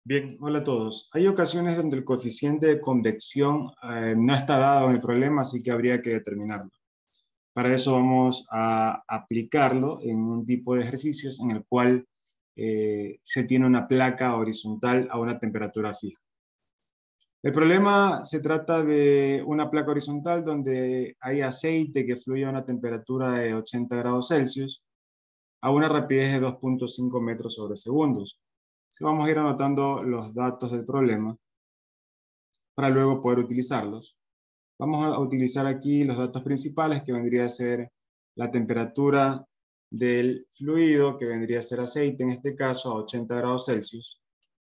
Bien, hola a todos. Hay ocasiones donde el coeficiente de convección no está dado en el problema, así que habría que determinarlo. Para eso vamos a aplicarlo en un tipo de ejercicios en el cual se tiene una placa horizontal a una temperatura fija. El problema se trata de una placa horizontal donde hay aceite que fluye a una temperatura de 80 grados Celsius a una rapidez de 2.5 metros sobre segundos. Vamos a ir anotando los datos del problema para luego poder utilizarlos. Vamos a utilizar aquí los datos principales, que vendría a ser la temperatura del fluido, que vendría a ser aceite, en este caso a 80 grados Celsius.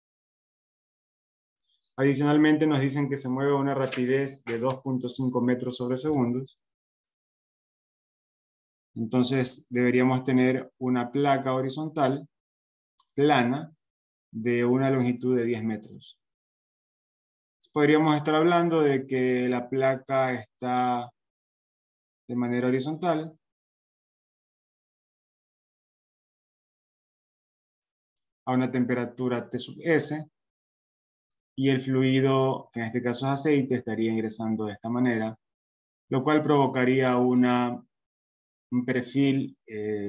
Adicionalmente nos dicen que se mueve a una rapidez de 2.5 metros sobre segundos. Entonces deberíamos tener una placa horizontal plana de una longitud de 10 metros. Podríamos estar hablando de que la placa está de manera horizontal a una temperatura T sub S, y el fluido, que en este caso es aceite, estaría ingresando de esta manera, lo cual provocaría un perfil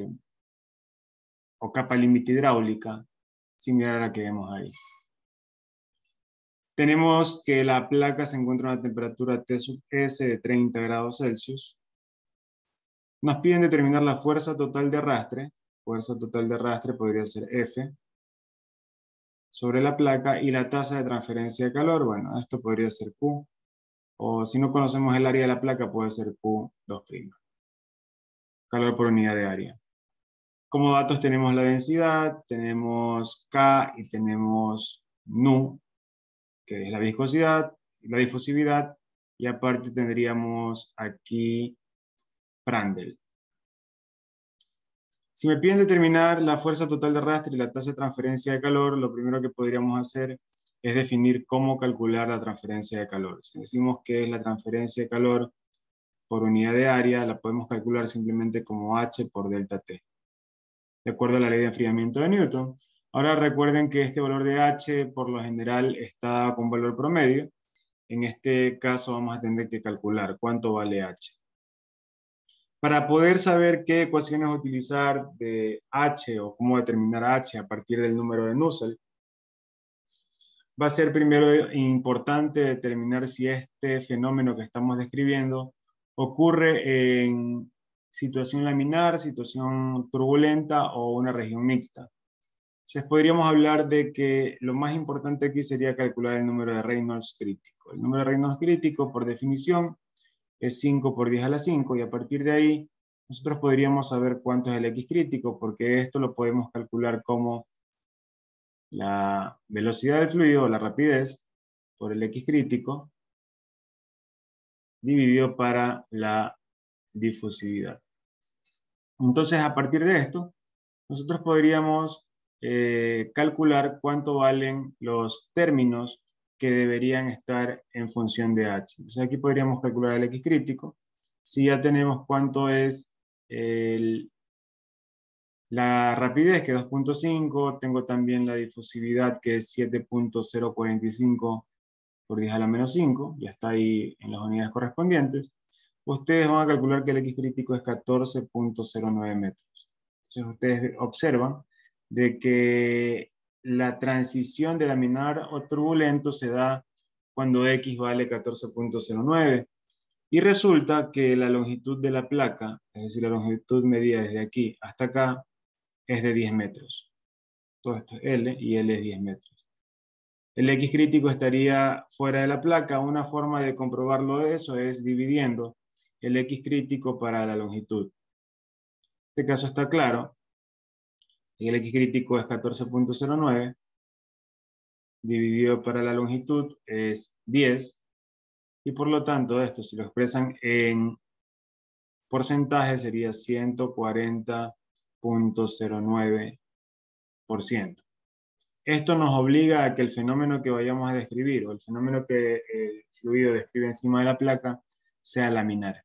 o capa límite hidráulica similar a la que vemos ahí. Tenemos que la placa se encuentra a una temperatura T sub S de 30 grados Celsius. Nos piden determinar la fuerza total de arrastre. Fuerza total de arrastre podría ser F sobre la placa, y la tasa de transferencia de calor, bueno, esto podría ser Q, o si no conocemos el área de la placa puede ser Q2'. Calor por unidad de área. Como datos tenemos la densidad, tenemos K y tenemos Nu, que es la viscosidad, la difusividad, y aparte tendríamos aquí Prandtl. Si me piden determinar la fuerza total de arrastre y la tasa de transferencia de calor, lo primero que podríamos hacer es definir cómo calcular la transferencia de calor. Si decimos que es la transferencia de calor por unidad de área, la podemos calcular simplemente como H por delta T, de acuerdo a la ley de enfriamiento de Newton. Ahora recuerden que este valor de H por lo general está con valor promedio. En este caso vamos a tener que calcular cuánto vale H. Para poder saber qué ecuaciones utilizar de H o cómo determinar H a partir del número de Nusselt, va a ser primero importante determinar si este fenómeno que estamos describiendo ocurre en situación laminar, situación turbulenta o una región mixta. Entonces podríamos hablar de que lo más importante aquí sería calcular el número de Reynolds crítico. El número de Reynolds crítico, por definición, es 5 por 10 a la 5, y a partir de ahí nosotros podríamos saber cuánto es el X crítico, porque esto lo podemos calcular como la velocidad del fluido, la rapidez, por el X crítico, dividido para la difusividad. Entonces, a partir de esto, nosotros podríamos calcular cuánto valen los términos que deberían estar en función de H. Entonces aquí podríamos calcular el X crítico. Si ya tenemos cuánto es la rapidez, que es 2.5, tengo también la difusividad, que es 7.045 por 10 a la menos 5, ya está ahí en las unidades correspondientes. Ustedes van a calcular que el X crítico es 14.09 metros. Entonces ustedes observan de que la transición de laminar o turbulento se da cuando X vale 14.09. Y resulta que la longitud de la placa, es decir, la longitud medida desde aquí hasta acá, es de 10 metros. Todo esto es L y L es 10 metros. El X crítico estaría fuera de la placa. Una forma de comprobarlo de eso es dividiendo el X crítico para la longitud. En este caso está claro. El X crítico es 14.09. Dividido para la longitud es 10. Y por lo tanto, esto, si lo expresan en porcentaje, sería 140.09%. Esto nos obliga a que el fenómeno que vayamos a describir, o el fenómeno que el fluido describe encima de la placa, sea laminar.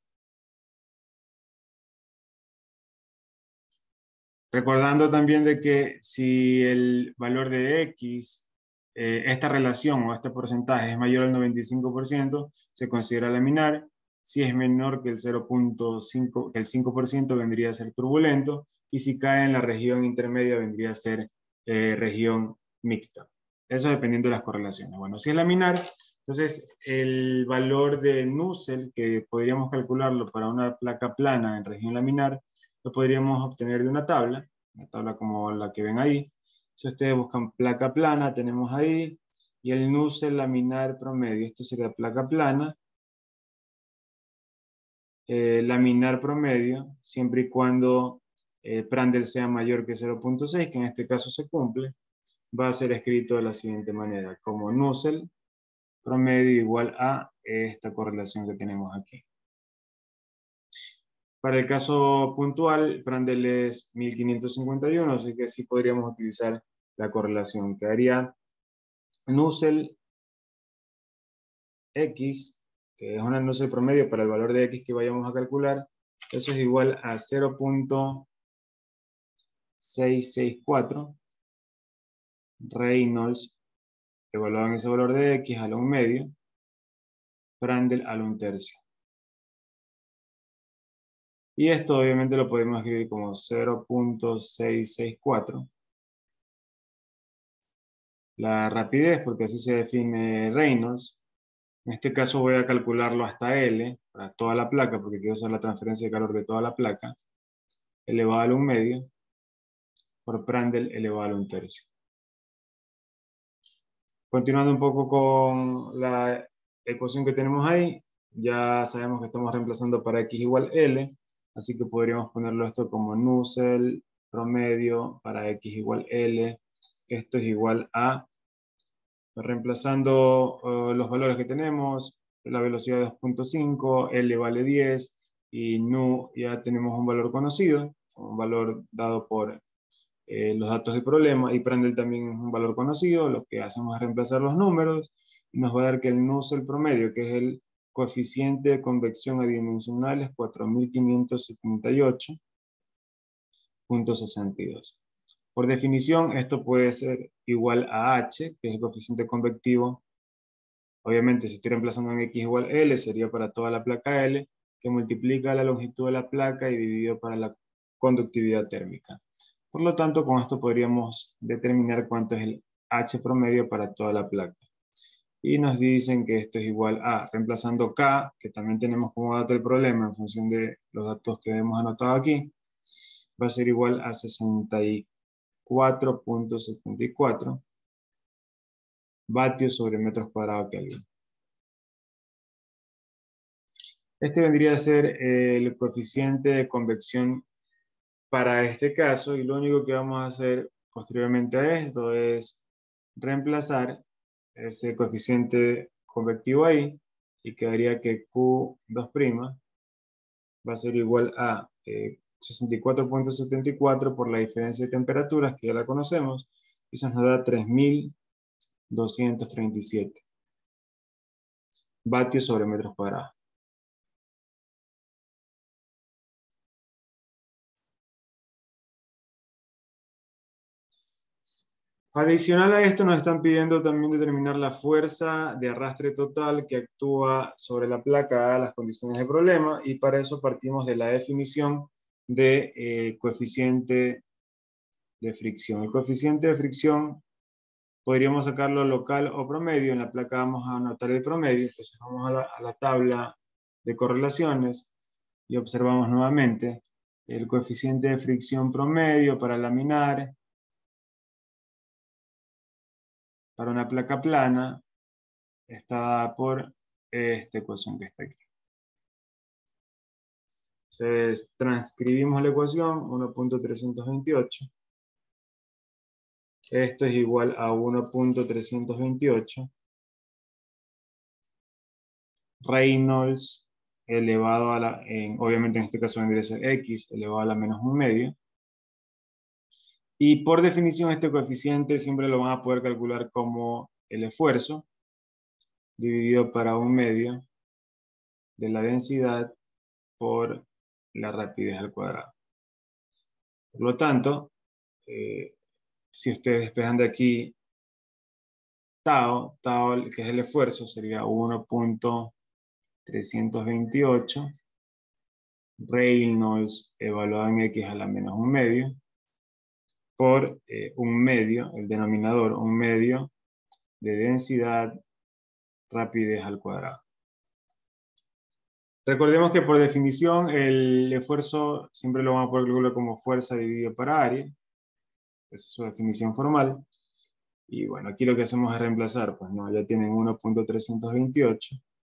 Recordando también de que si el valor de X esta relación o este porcentaje es mayor al 95%, se considera laminar. Si es menor que el 0.5, que el 5% vendría a ser turbulento, y si cae en la región intermedia vendría a ser región mixta. Eso dependiendo de las correlaciones. Bueno, si es laminar, entonces el valor de Nusselt, que podríamos calcularlo para una placa plana en región laminar, lo podríamos obtener de una tabla como la que ven ahí. Si ustedes buscan placa plana, tenemos ahí, y el Nusselt laminar promedio, esto sería placa plana, laminar promedio, siempre y cuando Prandtl sea mayor que 0.6, que en este caso se cumple, va a ser escrito de la siguiente manera, como Nusselt promedio igual a esta correlación que tenemos aquí. Para el caso puntual, Prandtl es 1551, así que sí podríamos utilizar la correlación. Quedaría Nusselt X, que es una Nusselt promedio para el valor de X que vayamos a calcular, eso es igual a 0.664 Reynolds, evaluado en ese valor de X a la 1/2, Prandtl a la 1/3. Y esto obviamente lo podemos escribir como 0.664. La rapidez, porque así se define Reynolds. En este caso voy a calcularlo hasta L, para toda la placa, porque quiero usar la transferencia de calor de toda la placa, elevado a la 1/2, por Prandtl elevado a la 1/3. Continuando un poco con la ecuación que tenemos ahí, ya sabemos que estamos reemplazando para X igual L, así que podríamos ponerlo esto como Nusselt promedio para X igual L. Esto es igual a, reemplazando los valores que tenemos, la velocidad 2.5, L vale 10, y nu ya tenemos un valor conocido, un valor dado por los datos del problema, y Prandtl también es un valor conocido. Lo que hacemos es reemplazar los números, y nos va a dar que el Nusselt promedio, que es el coeficiente de convección adimensional, es 4578.62. Por definición, esto puede ser igual a H, que es el coeficiente convectivo. Obviamente, si estoy reemplazando en X igual L, sería para toda la placa L, que multiplica la longitud de la placa y dividido para la conductividad térmica. Por lo tanto, con esto podríamos determinar cuánto es el H promedio para toda la placa. Y nos dicen que esto es igual a, reemplazando K, que también tenemos como dato el problema en función de los datos que hemos anotado aquí, va a ser igual a 64.74 vatios sobre metros cuadrados Kelvin. Este vendría a ser el coeficiente de convección para este caso, y lo único que vamos a hacer posteriormente a esto es reemplazar ese coeficiente convectivo ahí, y quedaría que Q2' va a ser igual a 64.74 por la diferencia de temperaturas, que ya la conocemos, y eso nos da 3237 vatios sobre metros cuadrados. Adicional a esto, nos están pidiendo también determinar la fuerza de arrastre total que actúa sobre la placa a las condiciones de problema, y para eso partimos de la definición de coeficiente de fricción. El coeficiente de fricción podríamos sacarlo local o promedio. En la placa vamos a anotar el promedio, entonces vamos a la tabla de correlaciones y observamos nuevamente el coeficiente de fricción promedio para laminar para una placa plana está dada por esta ecuación que está aquí. Entonces, transcribimos la ecuación, 1.328. Esto es igual a 1.328 Reynolds elevado a la, obviamente en este caso vendría a ser X elevado a la menos 1/2. Y por definición este coeficiente siempre lo van a poder calcular como el esfuerzo dividido para 1/2 de la densidad por la rapidez al cuadrado. Por lo tanto, si ustedes despejan de aquí tau, que es el esfuerzo, sería 1.328. Reynolds evaluado en X a la menos un medio, por un medio, el denominador, un medio de densidad, rapidez al cuadrado. Recordemos que por definición el esfuerzo siempre lo vamos a poder calcular como fuerza dividido por área. Esa es su definición formal. Y bueno, aquí lo que hacemos es reemplazar, pues no, ya tienen 1.328,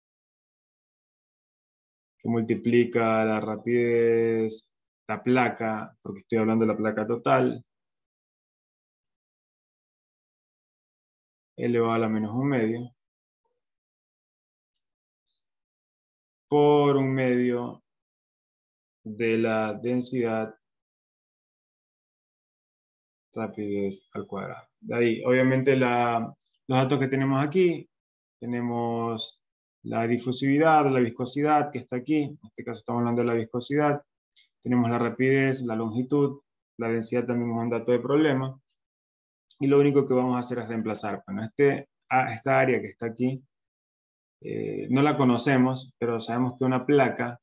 que multiplica la rapidez, la placa, porque estoy hablando de la placa total, elevado a la menos un medio, por un medio de la densidad, rapidez al cuadrado. De ahí, obviamente, los datos que tenemos aquí, tenemos la difusividad, la viscosidad que está aquí, en este caso estamos hablando de la viscosidad, tenemos la rapidez, la longitud, la densidad también es un dato de problema, y lo único que vamos a hacer es reemplazar. Bueno, esta área que está aquí, no la conocemos, pero sabemos que una placa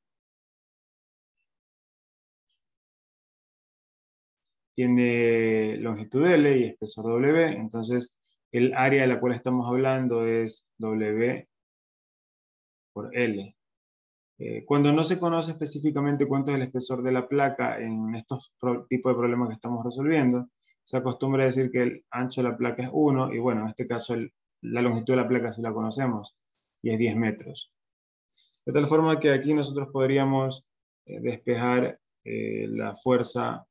tiene longitud L y espesor W, entonces el área de la cual estamos hablando es W por L. Cuando no se conoce específicamente cuánto es el espesor de la placa en estos tipos de problemas que estamos resolviendo, se acostumbra a decir que el ancho de la placa es 1, y bueno, en este caso la longitud de la placa sí la conocemos, y es 10 metros. De tal forma que aquí nosotros podríamos despejar la fuerza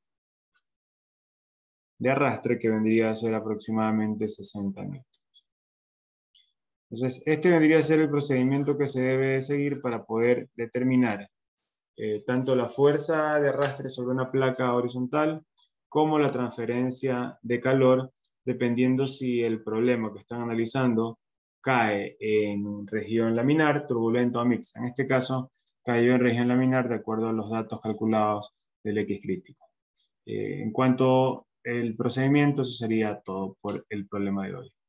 de arrastre, que vendría a ser aproximadamente 60 newtons. Entonces, este vendría a ser el procedimiento que se debe seguir para poder determinar tanto la fuerza de arrastre sobre una placa horizontal como la transferencia de calor, dependiendo si el problema que están analizando cae en región laminar, turbulento o mixta. En este caso, cayó en región laminar de acuerdo a los datos calculados del X crítico. En cuanto al procedimiento, eso sería todo por el problema de hoy.